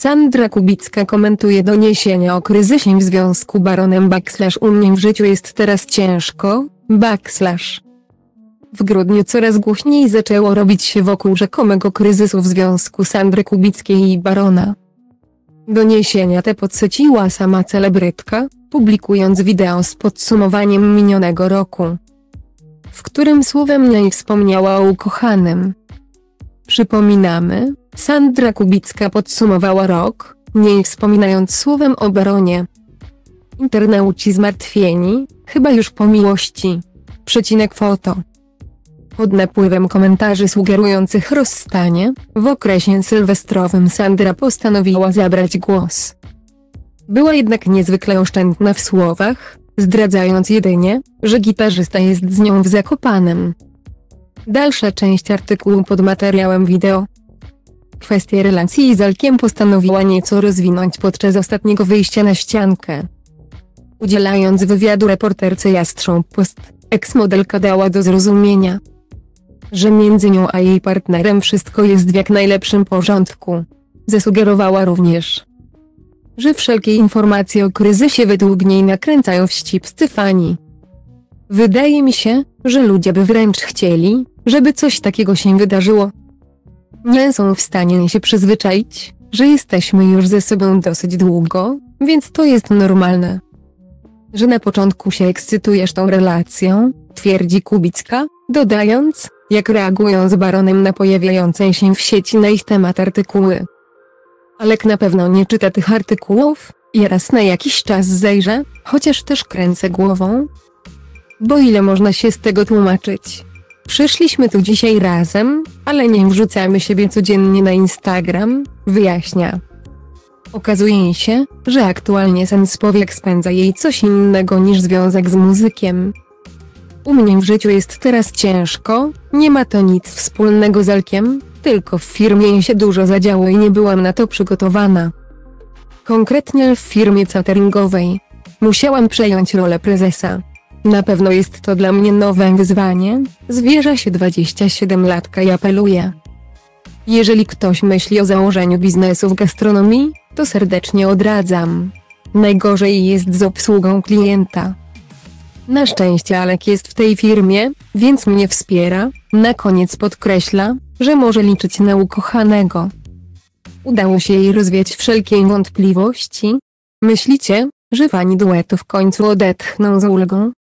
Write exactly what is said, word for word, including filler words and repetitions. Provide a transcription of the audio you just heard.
Sandra Kubicka komentuje doniesienia o kryzysie w związku Baronem backslash u mnie w życiu jest teraz ciężko, backslash. W grudniu coraz głośniej zaczęło robić się wokół rzekomego kryzysu w związku Sandry Kubickiej i Barona. Doniesienia te podsyciła sama celebrytka, publikując wideo z podsumowaniem minionego roku, w którym słowem nie wspomniała o ukochanym. Przypominamy, Sandra Kubicka podsumowała rok, nie wspominając słowem o Baronie. Internauci zmartwieni, chyba już po miłości. Przecinek foto. Pod napływem komentarzy sugerujących rozstanie, w okresie sylwestrowym Sandra postanowiła zabrać głos. Była jednak niezwykle oszczędna w słowach, zdradzając jedynie, że gitarzysta jest z nią w Zakopanem. Dalsza część artykułu pod materiałem wideo. Kwestię relacji z Alkiem postanowiła nieco rozwinąć podczas ostatniego wyjścia na ściankę. Udzielając wywiadu reporterce Jastrząb Post, eks-modelka dała do zrozumienia, że między nią a jej partnerem wszystko jest w jak najlepszym porządku. Zasugerowała również, że wszelkie informacje o kryzysie według niej nakręcają wścibscy fani. Wydaje mi się, że ludzie by wręcz chcieli, żeby coś takiego się wydarzyło. Nie są w stanie się przyzwyczaić, że jesteśmy już ze sobą dosyć długo, więc to jest normalne, że na początku się ekscytujesz tą relacją, twierdzi Kubicka, dodając, jak reagują z Baronem na pojawiające się w sieci na ich temat artykuły. Alek na pewno nie czyta tych artykułów, i raz na jakiś czas zajrzę, chociaż też kręcę głową. Bo ile można się z tego tłumaczyć? Przyszliśmy tu dzisiaj razem, ale nie wrzucamy siebie codziennie na Instagram, wyjaśnia. Okazuje się, że aktualnie sens powiek spędza jej coś innego niż związek z muzykiem. U mnie w życiu jest teraz ciężko, nie ma to nic wspólnego z Alkiem, tylko w firmie się dużo zadziało i nie byłam na to przygotowana. Konkretnie w firmie cateringowej. Musiałam przejąć rolę prezesa. Na pewno jest to dla mnie nowe wyzwanie, zwierza się dwudziestosiedmiolatka i apeluje. Jeżeli ktoś myśli o założeniu biznesu w gastronomii, to serdecznie odradzam. Najgorzej jest z obsługą klienta. Na szczęście Alek jest w tej firmie, więc mnie wspiera. Na koniec podkreśla, że może liczyć na ukochanego. Udało się jej rozwiać wszelkie wątpliwości. Myślicie, że fani duetu w końcu odetchną z ulgą?